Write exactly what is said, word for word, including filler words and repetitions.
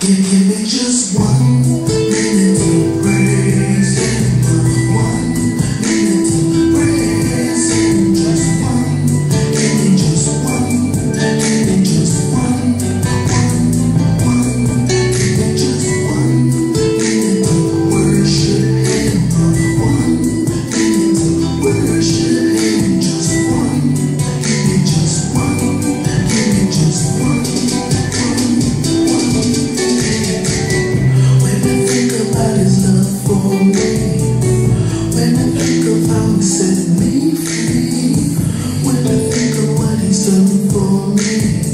Give me just one minute to praise Him. One minute to praise Him. Just one. Give me just one. Give me just one. One, one. Give me just one minute to worship Him. One minute to worship Him. Just one. Give me just one. Give me just one. Set me free when I think of what He's done for me.